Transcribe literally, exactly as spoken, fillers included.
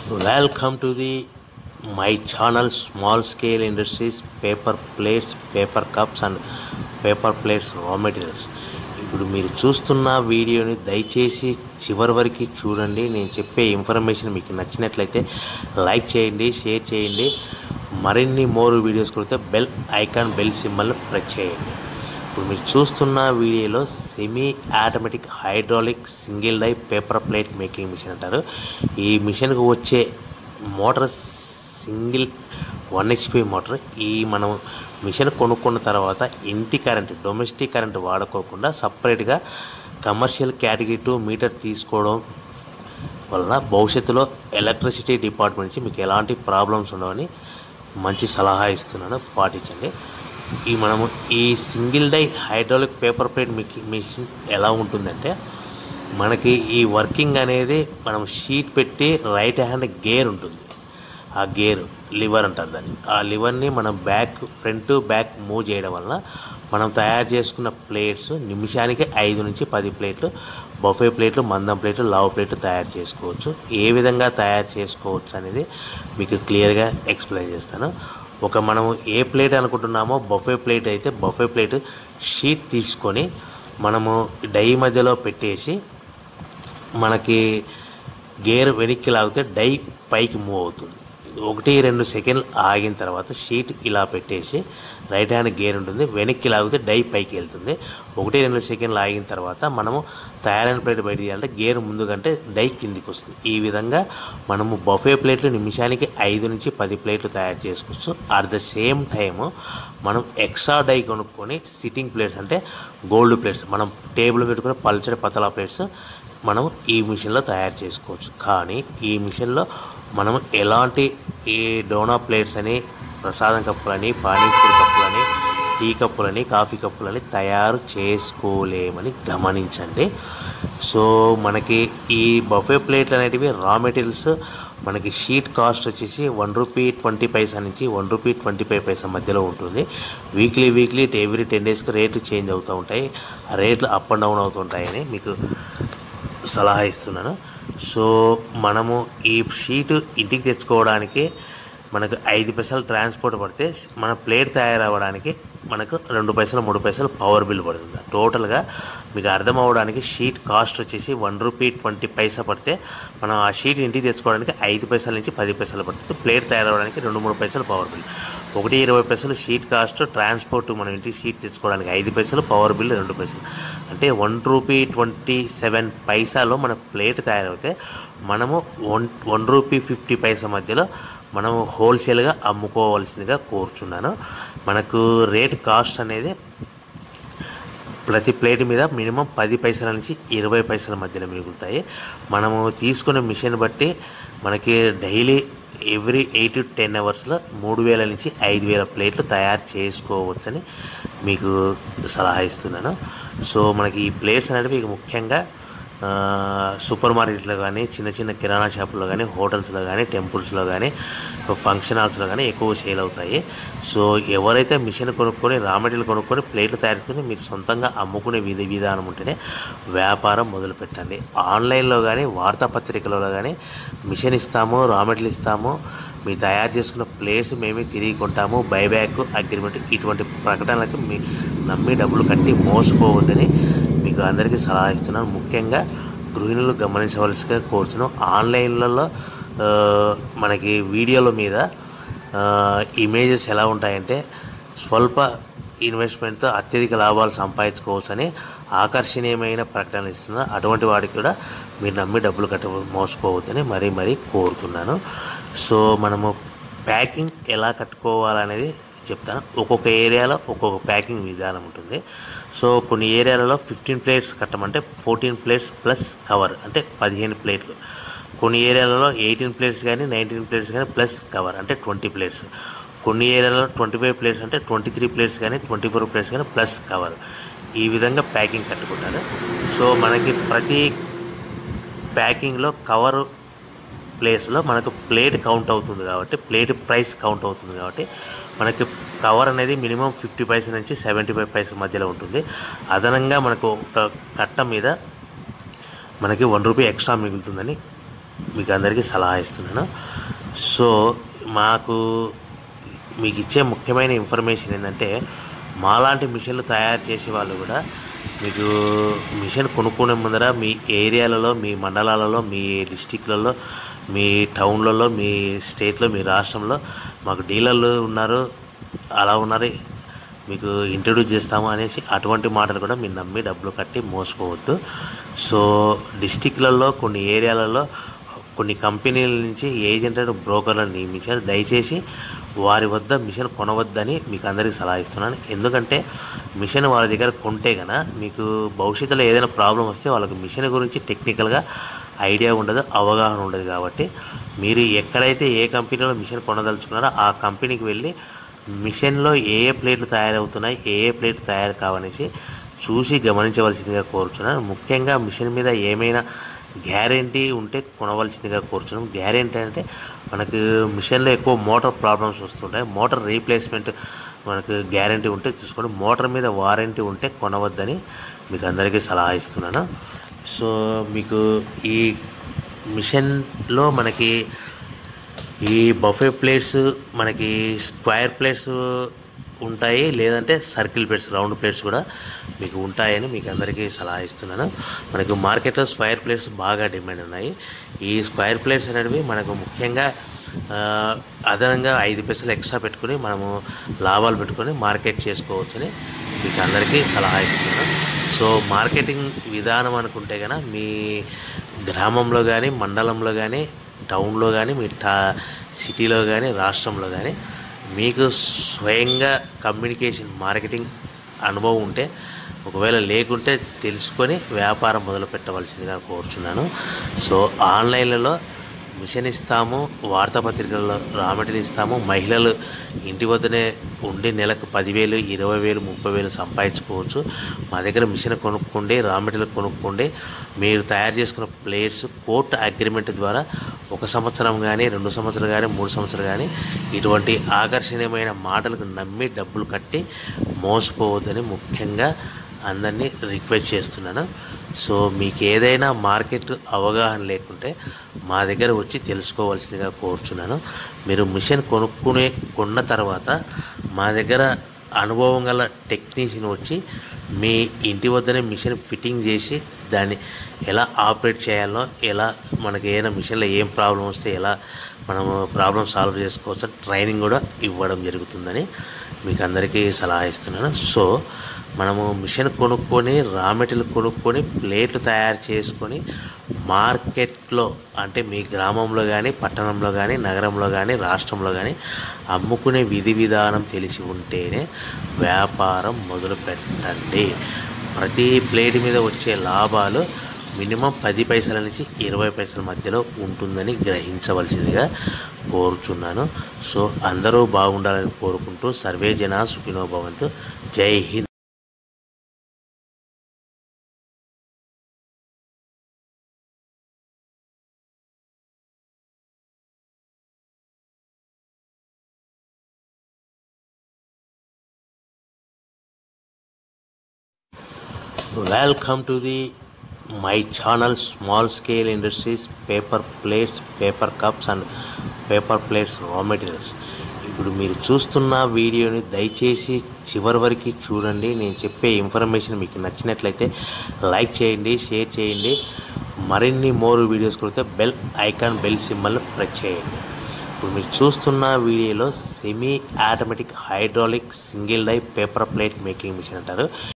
Welcome to the my channel Small Scale Industries paper plates, paper cups and paper plates raw materials. ఇప్పుడు మీరు చూస్తున్న వీడియోని దయచేసి చివరి వరకు చూడండి. నేను చెప్పే ఇన్ఫర్మేషన్ మీకు నచ్చినట్లయితే లైక్ చేయండి, షేర్ చేయండి. మరిన్ని మోర్ వీడియోస్ కొడితే బెల్ ఐకాన్ బెల్ సింబల్ని ప్రెస్ చేయండి. ఇప్పుడు మీరు చూస్తున్న వీడియోలో semi automatic hydraulic single die paper plate making machine అంటారు. ఈ మిషన్కు వచ్చే motor single one HP motor. ఈ మనం మిషన్ కొనుక్కున్న తర్వాత ఇంటి కరెంట్, డొమెస్టిక్ కరెంట్ వాడుకోకుండా సపరేట్గా కమర్షియల్ కేటగిరీ టూ మీటర్ తీసుకోవడం వలన భవిష్యత్తులో ఎలక్ట్రిసిటీ డిపార్ట్మెంట్ నుంచి మీకు ఎలాంటి ప్రాబ్లమ్స్ ఉండవని మంచి సలహా ఇస్తున్నాను, పాటించండి. ఈ మనము ఈ single die hydraulic paper plate machine ఎలా ఉంటుందంటే, మనకి ఈ వర్కింగ్ అనేది మనం షీట్ పెట్టి రైట్ హ్యాండ్ గేర్ ఉంటుంది. ఆ గేర్ లివర్ అంటారు దాన్ని. ఆ లివర్ని మనం బ్యాక్ ఫ్రంట్ బ్యాక్ మూవ్ చేయడం వలన మనం తయారు చేసుకున్న ప్లేట్స్ నిమిషానికి ఐదు నుంచి పది ప్లేట్లు, బఫే ప్లేట్లు, మందం ప్లేట్లు, లావు ప్లేట్లు తయారు చేసుకోవచ్చు. ఏ విధంగా తయారు చేసుకోవచ్చు అనేది మీకు క్లియర్గా ఎక్స్ప్లెయిన్ చేస్తాను. ఒక మనము ఏ ప్లేట్ అనుకుంటున్నామో బఫే ప్లేట్ అయితే బఫే ప్లేట్ షీట్ తీసుకొని మనము డై మధ్యలో పెట్టేసి మనకి గేర్ వెనక్కి లాగితే డై పైకి మూవ్ అవుతుంది. ఒకటి రెండు సెకండ్లు ఆగిన తర్వాత షీట్ ఇలా పెట్టేసి రైట్ హ్యాండ్ గేర్ ఉంటుంది, వెనక్కి లాగితే డై పైకి వెళ్తుంది. ఒకటి రెండు సెకండ్లు ఆగిన తర్వాత మనము తయారైన ప్లేట్ బయట తీయాలంటే గేర్ ముందు కంటే డై కిందికి వస్తుంది. ఈ విధంగా మనము బఫే ప్లేట్లు నిమిషానికి ఐదు నుంచి పది ప్లేట్లు తయారు చేసుకోవచ్చు. అట్ ద సేమ్ టైము మనం ఎక్స్ట్రా డై కొనుక్కొని సిట్టింగ్ ప్లేట్స్ అంటే గోల్డ్ ప్లేట్స్, మనం టేబుల్ పెట్టుకుని పల్చడి పతలా ప్లేట్స్ మనం ఈ మిషన్లో తయారు చేసుకోవచ్చు. కానీ ఈ మిషన్లో మనం ఎలాంటి ఈ డోనా ప్లేట్స్ అని, ప్రసాదం కప్పులని, పానీపూరి కప్పులని, టీ కప్పులని, కాఫీ కప్పులని తయారు చేసుకోలేమని గమనించండి. సో మనకి ఈ బఫే ప్లేట్లు అనేటివి రా మెటీరియల్స్ మనకి షీట్ కాస్ట్ వచ్చేసి వన్ రూపీ ట్వంటీ పైసా నుంచి one rupee twenty five paisa మధ్యలో ఉంటుంది. వీక్లీ వీక్లీ ఎవ్రీ టెన్ డేస్కి రేట్లు చేంజ్ అవుతూ ఉంటాయి. ఆ రేట్లు అప్ అండ్ డౌన్ అవుతుంటాయని మీకు సలహా ఇస్తున్నాను. సో మనము ఈ షీటు ఇంటికి తెచ్చుకోవడానికి మనకు ఐదు పైసలు ట్రాన్స్పోర్ట్ పడితే మన ప్లేట్ తయారవ్వడానికి మనకు రెండు పైసలు మూడు పైసలు పవర్ బిల్ పడుతుంది. టోటల్గా మీకు అర్థం అవ్వడానికి షీట్ కాస్ట్ వచ్చేసి వన్ రూపీ ట్వంటీ పైసా పడితే మనం ఆ షీట్ ఇంటికి తెచ్చుకోవడానికి ఐదు పైసల నుంచి పది పైసలు పడుతుంది. ప్లేట్ తయారవ్వడానికి రెండు మూడు పైసలు పవర్ బిల్, ఒకటి ఇరవై పైసలు షీట్ కాస్ట్, ట్రాన్స్పోర్ట్ మనం ఇంటికి షీట్ తెచ్చుకోవడానికి ఐదు పైసలు, పవర్ బిల్ రెండు పైసలు, అంటే వన్ రూపీ ట్వంటీ సెవెన్ పైసాలో మన ప్లేట్ తయారవుతే మనము one one rupee fifty paisa మధ్యలో మనము హోల్సేల్గా అమ్ముకోవాల్సిందిగా కోరుచున్నాను. మనకు రేట్ కాస్ట్ అనేది ప్రతి ప్లేట్ మీద మినిమం పది పైసల నుంచి ఇరవై పైసల మధ్యలో మిగులుతాయి. మనము తీసుకునే మిషన్ బట్టి మనకి daily every eight to ten అవర్స్లో మూడు వేల నుంచి ఐదు వేల ప్లేట్లు తయారు చేసుకోవచ్చని మీకు సలహా ఇస్తున్నాను. సో మనకి ఈ ప్లేట్స్ అనేవి ముఖ్యంగా సూపర్ మార్కెట్లో కానీ, చిన్న చిన్న కిరాణా షాపుల్లో కానీ, హోటల్స్లో కానీ, టెంపుల్స్లో కానీ, ఫంక్షన్ హాల్స్లో కానీ ఎక్కువ సేల్ అవుతాయి. సో ఎవరైతే మిషన్ కొనుక్కొని రా మెటీరియల్ కొనుక్కొని ప్లేట్లు తయారు చేసుకుని మీరు సొంతంగా అమ్ముకునే విధి విధానం ఉంటేనే వ్యాపారం మొదలు పెట్టండి. ఆన్లైన్లో కానీ, వార్తాపత్రికలలో కానీ మిషన్ ఇస్తాము, రా మెటీరియల్ ఇస్తాము, మీరు తయారు చేసుకున్న ప్లేట్స్ మేమే తిరిగి కొంటాము, బైబ్యాక్ అగ్రిమెంట్, ఇటువంటి ప్రకటనలకు మీ నమ్మి డబ్బులు కట్టి మోసపోవద్దని మీకు అందరికీ సలహా ఇస్తున్నాను. ముఖ్యంగా గృహిణులు గమనించవలసిగా కోరుతున్నాను. ఆన్లైన్లలో మనకి వీడియోల మీద ఇమేజెస్ ఎలా ఉంటాయంటే స్వల్ప ఇన్వెస్ట్మెంట్తో అత్యధిక లాభాలు సంపాదించుకోవచ్చని ఆకర్షణీయమైన ప్రకటనలు ఇస్తున్నారు. అటువంటి వాడికి కూడా మీరు నమ్మి డబ్బులు కట్ట మోసపోవద్దని మరీ మరీ కోరుతున్నాను. సో మనము ప్యాకింగ్ ఎలా కట్టుకోవాలనేది చెప్తాను. ఒక్కొక్క ఏరియాలో ఒక్కొక్క ప్యాకింగ్ విధానం ఉంటుంది. సో కొన్ని ఏరియాలలో ఫిఫ్టీన్ ప్లేట్స్ కట్టమంటే ఫోర్టీన్ ప్లేట్స్ ప్లస్ కవర్ అంటే పదిహేను ప్లేట్లు, కొన్ని ఏరియాలలో ఎయిటీన్ ప్లేట్స్ కానీ నైన్టీన్ ప్లేట్స్ కానీ ప్లస్ కవర్ అంటే ట్వంటీ ప్లేట్స్, కొన్ని ఏరియాలలో ట్వంటీ ఫైవ్ ప్లేట్స్ అంటే ట్వంటీ త్రీ ప్లేట్స్ కానీ ట్వంటీ ఫోర్ ప్లేట్స్ కానీ ప్లస్ కవర్. ఈ విధంగా ప్యాకింగ్ కట్టుకుంటారు. సో మనకి ప్రతి ప్యాకింగ్లో కవర్ ప్లేస్లో మనకు ప్లేట్ కౌంట్ అవుతుంది కాబట్టి, ప్లేట్ ప్రైస్ కౌంట్ అవుతుంది కాబట్టి మనకి కవర్ అనేది మినిమం ఫిఫ్టీ పైసా నుంచి సెవెంటీ ఫైవ్ పైసా మధ్యలో ఉంటుంది. అదనంగా మనకు ఒక కట్ట మీద మనకి వన్ రూపీ ఎక్స్ట్రా మిగులుతుందని మీకు అందరికీ సలహా ఇస్తున్నాను. సో మాకు మీకు ఇచ్చే ముఖ్యమైన ఇన్ఫర్మేషన్ ఏంటంటే, మాలాంటి మిషన్లు తయారు చేసే వాళ్ళు కూడా మీకు మిషన్ కొనుక్కునే ముందర మీ ఏరియాలలో, మీ మండలాలలో, మీ డిస్టిక్లలో, మీ టౌన్లలో, మీ స్టేట్లో, మీ రాష్ట్రంలో మాకు డీలర్లు ఉన్నారు, అలా ఉన్నారు, మీకు ఇంట్రడ్యూస్ చేస్తాము అనేసి అటువంటి మాటలు కూడా మీరు నమ్మి డబ్బులు కట్టి మోసపోవద్దు. సో డిస్టిక్లలో, కొన్ని ఏరియాలలో, కొన్ని కంపెనీల నుంచి ఏజెంట్ అండ్ బ్రోకర్లను నియమించారు. దయచేసి వారి వద్ద మిషన్ కొనవద్దని మీకు అందరికీ సలహా ఇస్తున్నాను. ఎందుకంటే మిషన్ వాళ్ళ దగ్గర కొంటే కనుక మీకు భవిష్యత్తులో ఏదైనా ప్రాబ్లం వస్తే వాళ్ళకి మిషన్ గురించి టెక్నికల్గా ఐడియా ఉండదు, అవగాహన ఉండదు. కాబట్టి మీరు ఎక్కడైతే ఏ కంపెనీలో మిషన్ కొనదలుచుకున్నారో ఆ కంపెనీకి వెళ్ళి మిషన్లో ఏ ఏ ప్లేట్లు తయారవుతున్నాయి, ఏ ఏ ప్లేట్లు తయారు కావనేసి చూసి గమనించవలసిందిగా కోరుచున్నాను. ముఖ్యంగా మిషన్ మీద ఏమైనా గ్యారెంటీ ఉంటే కొనవలసిందిగా కోరుచున్నాం. గ్యారెంటీ అంటే మనకు మిషన్లో ఎక్కువ మోటార్ ప్రాబ్లమ్స్ వస్తుంటాయి. మోటార్ రీప్లేస్మెంట్ మనకు గ్యారెంటీ ఉంటే చూసుకోండి. మోటార్ మీద వారంటీ ఉంటే కొనవద్దని మీకు అందరికీ సలహా ఇస్తున్నాను. సో మీకు ఈ మిషన్లో మనకి ఈ బఫే ప్లేట్స్, మనకి స్క్వేర్ ప్లేట్స్ ఉంటాయి, లేదంటే సర్కిల్ ప్లేట్స్, రౌండ్ ప్లేట్స్ కూడా మీకు ఉంటాయని మీకు అందరికీ సలహా ఇస్తున్నాను. మనకు మార్కెట్లో స్క్వేర్ ప్లేట్స్ బాగా డిమాండ్ ఉన్నాయి. ఈ స్క్వేర్ ప్లేట్స్ అనేవి మనకు ముఖ్యంగా అదనంగా ఐదు పైసలు ఎక్స్ట్రా పెట్టుకుని మనము లాభాలు పెట్టుకొని మార్కెట్ చేసుకోవచ్చని మీకు అందరికీ సలహా ఇస్తున్నాను. సో మార్కెటింగ్ విధానం అనుకుంటే కనుక మీ గ్రామంలో కానీ, మండలంలో కానీ, టౌన్లో కానీ, మీ టా సిటీలో కానీ, రాష్ట్రంలో కానీ మీకు స్వయంగా కమ్యూనికేషన్ మార్కెటింగ్ అనుభవం ఉంటే, ఒకవేళ లేకుంటే తెలుసుకొని వ్యాపారం మొదలు పెట్టవలసిందిగా కోరుచున్నాను. సో ఆన్లైన్లలో మిషన్ ఇస్తాము, వార్తాపత్రికల్లో రా మెటీరియల్ ఇస్తాము. మహిళలు ఇంటి వద్దనే ఉండి నెలకు పదివేలు, ఇరవై వేలు, ముప్పై వేలు సంపాదించుకోవచ్చు. మా దగ్గర మిషన్ కొనుక్కోండి, రా మెటీరియల్ కొనుక్కోండి. మీరు తయారు చేసుకున్న ప్లేట్స్ కోర్టు అగ్రిమెంట్ ద్వారా ఒక సంవత్సరం కానీ, రెండు సంవత్సరాలు కానీ, మూడు సంవత్సరాలు కానీ ఇటువంటి ఆకర్షణీయమైన మాటలకు నమ్మి డబ్బులు కట్టి మోసపోవద్దని ముఖ్యంగా అందరినీ రిక్వెస్ట్ చేస్తున్నాను. సో మీకు ఏదైనా మార్కెట్ అవగాహన లేకుంటే మా దగ్గర వచ్చి తెలుసుకోవాల్సిందిగా కోరుచున్నాను. మీరు మిషన్ కొనుక్కునే కొన్న తర్వాత మా దగ్గర అనుభవం గల టెక్నీషియన్ వచ్చి మీ ఇంటి వద్దనే మిషన్ ఫిట్టింగ్ చేసి దాన్ని ఎలా ఆపరేట్ చేయాలో, ఎలా మనకి ఏదైనా మిషన్లో ఏం ప్రాబ్లం వస్తే ఎలా మనము ప్రాబ్లం సాల్వ్ చేసుకోవచ్చు ట్రైనింగ్ కూడా ఇవ్వడం జరుగుతుందని మీకు అందరికీ సలహా ఇస్తున్నాను. సో మనము మిషన్ కొనుక్కొని, రా మెటీరియల్ కొనుక్కొని, ప్లేట్లు తయారు చేసుకొని మార్కెట్లో అంటే మీ గ్రామంలో కానీ, పట్టణంలో కానీ, నగరంలో కానీ, రాష్ట్రంలో కానీ అమ్ముకునే విధి విధానం తెలిసి ఉంటేనే వ్యాపారం మొదలు పెట్టండి. ప్రతి ప్లేట్ మీద వచ్చే లాభాలు మినిమం పది పైసల నుంచి ఇరవై పైసల మధ్యలో ఉంటుందని గ్రహించవలసిందిగా కోరుచున్నాను. సో అందరూ బాగుండాలని కోరుకుంటూ సర్వే జనా సుఖినో భవంతు. జై Hind. Welcome to the my channel Small Scale Industries Paper Plates, Paper Cups and Paper Plates Raw Materials. ఇప్పుడు మీరు చూస్తున్న వీడియోని దయచేసి చివరి వరకు చూడండి. నేను చెప్పే ఇన్ఫర్మేషన్ మీకు నచ్చినట్లయితే లైక్ చేయండి, షేర్ చేయండి. మరిన్ని మోర్ వీడియోస్ కొడితే bell icon, bell symbol press చేయండి. ఇప్పుడు మీరు చూస్తున్న వీడియోలో semi automatic hydraulic single die paper plate making machine అంటారు.